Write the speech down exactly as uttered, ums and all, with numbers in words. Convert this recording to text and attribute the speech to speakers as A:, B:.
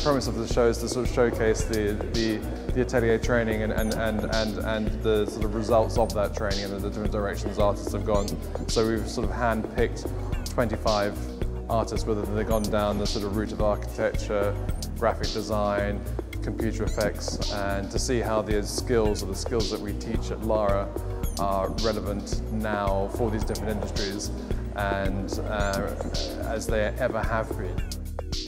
A: premise of the show is to sort of showcase the, the, the Atelier training and, and, and, and, and the sort of results of that training and the different directions artists have gone. So we've sort of hand-picked twenty-five artists, whether they've gone down the sort of route of architecture, graphic design, computer effects, and to see how the skills or the skills that we teach at LARA are relevant now for these different industries and uh, as they ever have been.